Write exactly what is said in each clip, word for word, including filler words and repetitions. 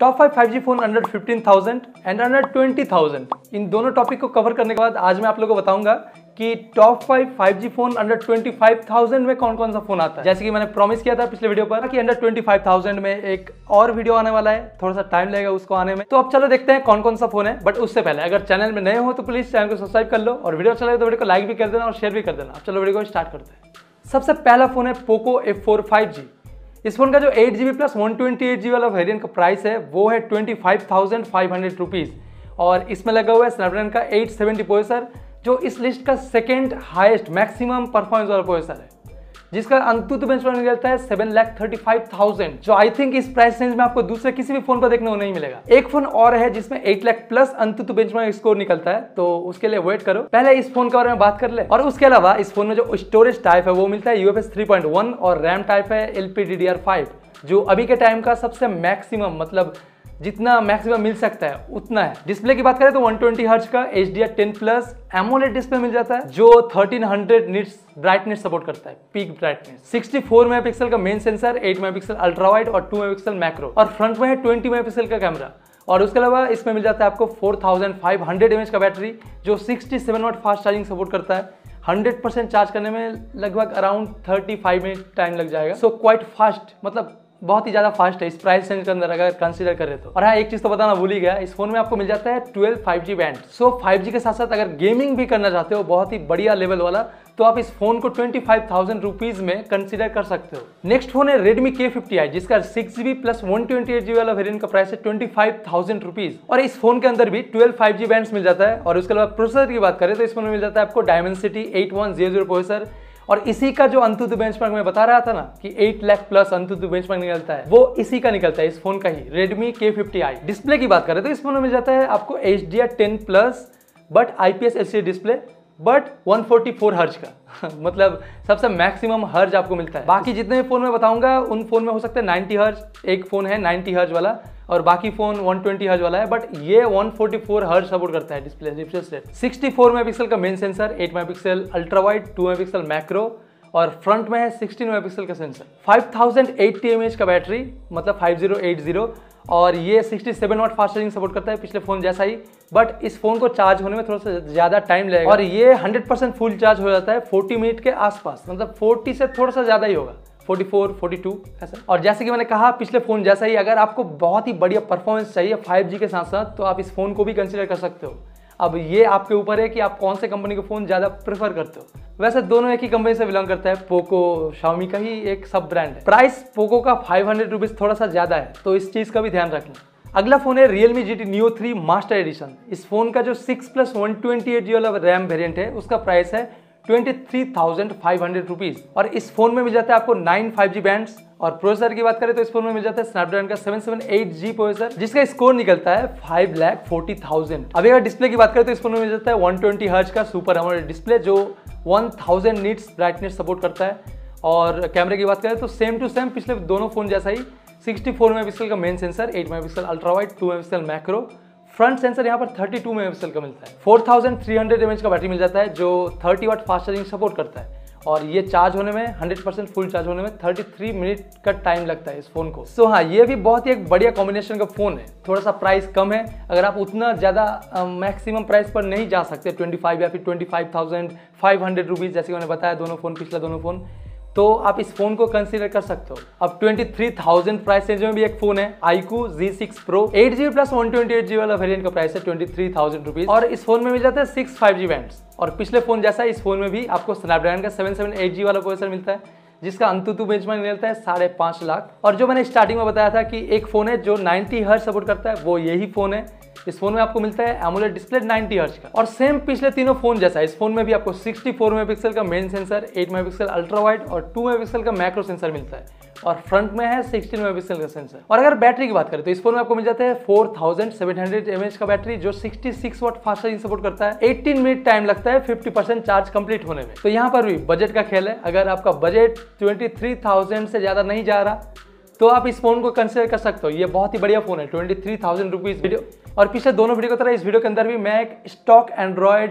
Top five five G phone under fifteen thousand and under twenty thousand, इन दोनों topic को cover करने के बाद आज मैं आप लोगों को बताऊंगा कि top five five G phone under twenty five thousand में कौन कौन सा फोन आता है। जैसे कि मैंने प्रॉमिस किया था पिछले वीडियो पर कि अंडर ट्वेंटी फाइव थाउजेंड में एक और वीडियो आने वाला है, थोड़ा सा टाइम लगेगा उसको आने में। तो अब चलो देखते हैं कौन कौन सा फोन है। बट उससे पहले अगर चैनल में नए हो तो प्लीज चैनल को सब्सक्राइब कर लो और वीडियो अच्छा लगे तो वीडियो को लाइक भी कर देना और शेयर भी कर देना। अब चलो वीडियो को स्टार्ट करते हैं। सबसे पहला फोन है Poco F four five G. इस फोन का जो eight G B plus one twenty eight G वाला वेरिएंट का प्राइस है वो है twenty five thousand five hundred rupees और इसमें लगा हुआ है स्नैपड्रैगन का एट सेवेंटी प्रोसेसर, जो इस लिस्ट का सेकेंड हाईएस्ट मैक्सिमम परफॉर्मेंस वाला प्रोसेसर है, जिसका अंतुतु बेंचमार्क निकलता है seven lakh thirty five thousand, जो आई थिंक इस प्राइस रेंज में आपको दूसरे किसी भी फोन पर देखने को नहीं मिलेगा। एक फोन और है जिसमें eight lakh plus AnTuTu benchmark score निकलता है, तो उसके लिए वेट करो, पहले इस फोन के बारे में बात कर ले। और उसके अलावा इस फोन में जो स्टोरेज टाइप है वो मिलता है यूएफएस थ्री पॉइंट वन और रैम टाइप है L P D D R five, जो अभी के टाइम का सबसे मैक्सिमम, मतलब जितना मैक्सिमम मिल सकता है उतना है। डिस्प्ले की बात करें तो वन ट्वेंटी हर्ट्ज का H D R ten plus AMOLED display मिल जाता है, जो thirteen hundred nits brightness support करता है, peak brightness. Sixty four megapixel का main sensor, eight megapixel ultra wide और टू मेगापिक्सल मैक्रो, और फ्रंट में है ट्वेंटी मेगापिक्सल का कैमरा। और उसके अलावा इसमें मिल जाता है आपको four thousand five hundred mAh का बैटरी, जो sixty seven watt fast charging support करता है। हंड्रेड परसेंट चार्ज करने में लगभग around thirty five minute time लग जाएगा, सो क्वाइट फास्ट, मतलब बहुत ही ज्यादा फास्ट है इस प्राइस रेंज के अंदर अगर कंसीडर करें तो। और हाँ, एक चीज तो बताना भूल ही गया, इस फोन में आपको मिल जाता है twelve five G band. So five G के साथ साथ अगर गेमिंग भी करना चाहते हो बहुत ही बढ़िया लेवल वाला, तो आप इस फोन को ट्वेंटी फाइव थाउजेंड रुपीज में कंसीडर कर सकते हो। नेक्स्ट फोन है रेडमी के फिफ्टी आई, जिसका six GB plus one twenty eight GB वाला वेरिएंट का प्राइस है ट्वेंटी फाइव थाउजेंड रुपीज, और इस फोन के अंदर भी ट्वेल्व फाइव जी बैंड्स मिल जाता है। और उसके अलावा प्रोसेसर की बात करें तो इस फोन में मिल जाता है आपको Dimensity eight one zero zero processor, और इसी का जो अंतुतु बेंचमार्क मैं बता रहा था ना कि eight lakh plus AnTuTu benchmark निकलता है, वो इसी का निकलता है, इस फोन का ही, Redmi K fifty i. Display की बात करें तो इस फोन में मिल जाता है आपको H D R ten plus but IPS LCD display, but one forty four hertz का मतलब सबसे मैक्सिमम हर्ज आपको मिलता है। बाकी जितने भी फोन में बताऊंगा उन फोन में हो सकता है नाइंटी हर्ज, एक फोन है नाइंटी हर्ज वाला और बाकी फोन वन ट्वेंटी हर्ज वाला है, बट ये one forty four hertz support करता है display refresh rate. Sixty four megapixel का main sensor, eight megapixel ultra wide, two megapixel macro, और फ्रंट में है सिक्सटीन मेगापिक्सल का sensor. Five thousand eighty mAh का बैटरी, मतलब फाइव थाउजेंड एटी, और ये sixty seven watt fast charging support करता है पिछले फोन जैसा ही, बट इस फोन को चार्ज होने में थोड़ा सा ज्यादा टाइम लगेगा, और ये हंड्रेड परसेंट फुल चार्ज हो जाता है फोर्टी मिनट के आसपास, मतलब फोर्टी से थोड़ा सा ज्यादा ही होगा, फोर्टी फोर फोर्टी टू ऐसा। और जैसे कि मैंने कहा पिछले फोन जैसा ही, अगर आपको बहुत ही बढ़िया परफॉर्मेंस चाहिए फाइव जी के साथ साथ, तो आप इस फोन को भी कंसीडर कर सकते हो। अब ये आपके ऊपर है कि आप कौन से कंपनी के फोन ज्यादा प्रेफर करते हो। वैसे दोनों एक ही कंपनी से बिलोंग करता है, पोको शाओमी का ही एक सब ब्रांड है। प्राइस पोको का फाइव हंड्रेड रुपीज थोड़ा सा ज्यादा है, तो इस चीज का भी ध्यान रखना। अगला फोन है Realme G T Neo three master edition. इस फोन का जो six plus one twenty eight G वाला रैम वेरिएंट है उसका प्राइस है twenty three thousand five hundred rupees, और इस फोन में मिल जाता है आपको नाइन फाइव जी बैंड्स। और प्रोसेसर की बात करें तो इस फोन में मिल जाता है स्नैपड्रैगन का seven seven eight G processor, जिसका स्कोर निकलता है फाइव लाख फोर्टी थाउजेंड। अभी अगर डिस्प्ले की बात करें तो इस फोन में मिल जाता है वन ट्वेंटी हर्ट्ज का सुपर एमोलेड डिस्प्ले, जो one thousand nits brightness support करता है। और कैमरे की बात करें तो सेम टू सेम पिछले दोनों फोन जैसा ही, सिक्सटी फोर मेगापिक्सल का main sensor, eight megapixel ultra wide, two megapixel macro, front sensor यहाँ पर थर्टी टू मेगापिक्सल का मिलता है। Four thousand three hundred mAh का बैटरी मिल जाता है, जो thirty watt fast charging support करता है, और ये चार्ज होने में हंड्रेड परसेंट फुल चार्ज होने में थर्टी थ्री मिनट का टाइम लगता है इस फोन को। सो so, हाँ, ये भी बहुत ही एक बढ़िया कॉम्बिनेशन का फोन है। थोड़ा सा प्राइस कम है, अगर आप उतना ज्यादा मैक्सिमम प्राइस पर नहीं जा सकते ट्वेंटी फाइव या फिर twenty five thousand five hundred rupees, जैसे मैंने बताया दोनों फोन, पिछला दोनों फोन, तो आप इस फोन को कंसीडर कर सकते हो। अब twenty three thousand price range में भी एक फोन है iQOO Z six pro, eight GB plus one twenty eight GB वाला वेरिएंट का प्राइस है ट्वेंटी थ्री थाउजेंड रुपीज, और इस फोन में मिल जाता है सिक्स फाइव जी बैंड्स। और पिछले फोन जैसा इस फोन में भी आपको स्नैपड्रैगन का सेवन सेवन एट जी वाला प्रोसेसर मिलता है, जिसका अंतुतु बेंचमार्क मिलता है साढ़े पांच लाख। और जो मैंने स्टार्टिंग में बताया था कि एक फोन है जो नाइंटी हर्ट्ज सपोर्ट करता है, वो यही फोन है। इस फोन में आपको मिलता है एमोलेड डिस्प्ले नाइंटी हर्ट्ज का, और सेम पिछले तीनों फोन जैसा इस फोन में भी आपको सिक्सटी फोर मेगापिक्सल का main sensor, eight megapixel ultra wide और टू मेगापिक्सल का मैक्रो सेंसर मिलता है, और फ्रंट में है सिक्सटीन मेगापिक्सल का सेंसर। और अगर बैटरी की बात करें तो इस फोन में आपको मिल जाता है four thousand seven hundred mAh का बैटरी, जो sixty six watt fast charging support करता है। एटीन मिनट टाइम लगता है फिफ्टी परसेंट चार्ज कंप्लीट होने में। तो यहाँ पर भी बजट का खेल है, अगर आपका बजट ट्वेंटी थ्री थाउजेंड से ज्यादा नहीं जा रहा तो आप इस फोन को कंसीडर कर सकते हो। ये बहुत ही बढ़िया फोन है, twenty three thousand rupees video. और पिछले दोनों वीडियो की तरह इस वीडियो के अंदर भी मैं एक स्टॉक एंड्रॉयड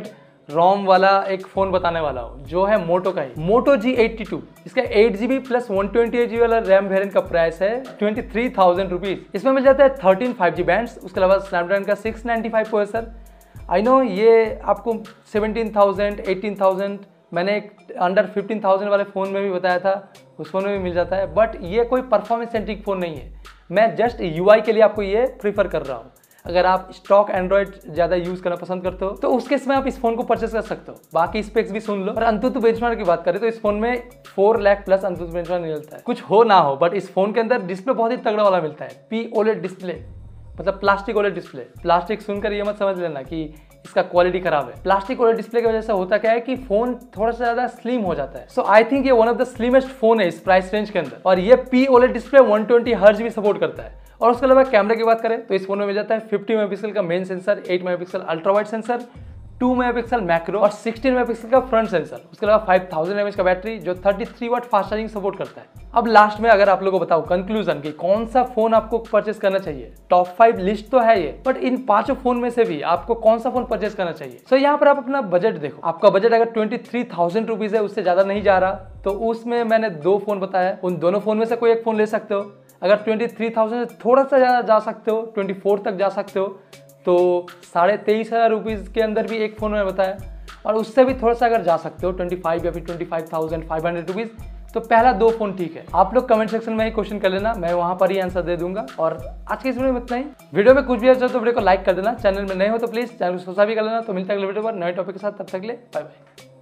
रोम वाला एक फोन बताने वाला हूँ जो है मोटो का ही, मोटो जी एट्टी टू। इसका eight GB plus one twenty eight GB वाला रैम वेरिएंट का प्राइस है ट्वेंटी थ्री थाउजेंड रुपीज। इसमें मिल जाता है थर्टीन फाइव जी बैंड्स, उसके अलावा स्नैपड्रैगन का six ninety five processor. I know ये आपको सेवनटीन थाउजेंड एटीन थाउजेंड, मैंने एक अंडर फिफ्टीन थाउजेंड वाले फ़ोन में भी बताया था, उस फोन में भी मिल जाता है, बट ये कोई परफॉर्मेंस सेंट्रिक फ़ोन नहीं है। मैं जस्ट यूआई के लिए आपको ये प्रीफर कर रहा हूँ। अगर आप स्टॉक एंड्रॉइड ज़्यादा यूज़ करना पसंद करते हो तो उस केस में आप इस फोन को परचेस कर सकते हो। बाकी स्पेक्स भी सुन लो। और अंतुतु बेंचमार्क की बात करें तो इस फोन में four lakh plus AnTuTu benchmark मिलता है। कुछ हो ना हो बट इस फोन के अंदर डिस्प्ले बहुत ही तगड़ा वाला मिलता है, पी ओलेड डिस्प्ले, मतलब प्लास्टिक ओलेड डिस्प्ले। प्लास्टिक सुनकर ये मत समझ लेना कि इसका क्वालिटी खराब है। प्लास्टिक ओलेड डिस्प्ले की वजह से होता क्या है कि फोन थोड़ा सा ज्यादा स्लिम हो जाता है। सो आई थिंक ये one of the slimmest phone है इस प्राइस रेंज के अंदर। और ये P OLED display one twenty hertz भी सपोर्ट करता है। और उसके अलावा कैमरे की बात करें तो इस फोन में मिल जाता है फिफ्टी मेगापिक्सल का main sensor, eight megapixel ultra wide sensor, two megapixel macro और सिक्सटीन मेगापिक्सल का फ्रंट सेंसर। उसके अलावा फाइव थाउजेंड एमएच का बैटरी जो thirty three watt fast charging support करता है। अब लास्ट में अगर आप लोगों को बताऊं कंक्लूजन कि कौन सा फोन आपको परचेस करना चाहिए, टॉप फाइव लिस्ट तो है ये, बट इन पांचों फोन में से भी आपको कौन सा फोन परचेस करना चाहिए। सो so, यहाँ पर आप अपना बजट देखो। आपका बजट अगर ट्वेंटी थ्री थाउजेंड रुपीज है, उससे ज्यादा नहीं जा रहा, तो उसमें मैंने दो फोन बताया, उन दोनों फोन में से कोई एक फोन ले सकते हो। अगर ट्वेंटी थ्री थाउजेंड से थोड़ा सा ज़्यादा जा सकते हो, ट्वेंटी फोर तक जा सकते हो, तो साढ़े तेईस हज़ार रुपीज़ के अंदर भी एक फ़ोन में बताया। और उससे भी थोड़ा सा अगर जा सकते हो ट्वेंटी फाइव या फिर twenty five thousand five hundred rupees, तो पहला दो फोन ठीक है। आप लोग कमेंट सेक्शन में ही क्वेश्चन कर लेना, मैं वहाँ पर ही आंसर दे दूंगा। और आज के इस वीडियो में इतना ही। वीडियो में कुछ भी अच्छा तो वीडियो को लाइक कर देना, चैनल में नए हो तो प्लीज़ चैनल को सब्सक्राइब भी कर लेना। तो मिलता है अगले वीडियो पर नए टॉपिक के साथ, तब तक के लिए बाय बाय।